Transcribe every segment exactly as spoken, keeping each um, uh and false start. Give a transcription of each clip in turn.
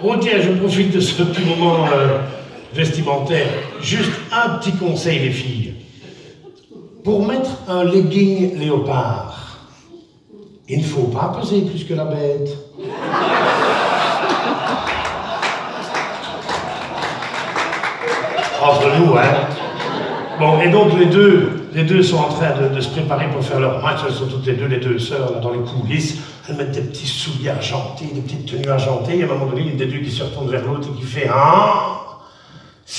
Oh tiens, je profite de ce petit moment euh, vestimentaire. Juste un petit conseil, les filles. Pour mettre un legging léopard, il ne faut pas peser plus que la bête. Entre nous, hein. Bon, et donc les deux, les deux sont en train de, de se préparer pour faire leur match. Elles sont toutes les deux, les deux sœurs, là, dans les coulisses. Elles mettent des petits souliers argentés, des petites tenues argentées. Et à un moment donné, il y a des deux qui se retournent vers l'autre et qui fait « Ah, Cyrina !»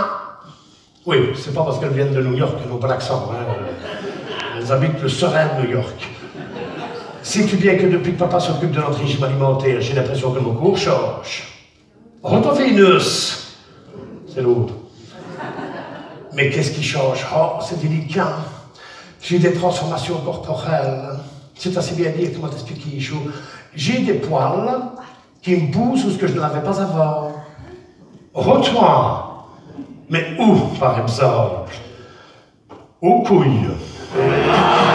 Oui, c'est pas parce qu'elles viennent de New York qu'elles n'ont pas l'accent. Hein. Elles habitent le serein de New York. Sais-tu bien que depuis que papa s'occupe de notre régime alimentaire, j'ai l'impression que mon cours change. Oh, toi, Vénus! C'est l'autre. Mais qu'est-ce qui change? Oh, c'est délicat. J'ai des transformations corporelles. C'est assez bien dit, comment t'expliquer, Chou? J'ai des poils qui me poussent où ce que je ne l'avais pas avant. Oh, toi! Mais où, par exemple? Aux couilles.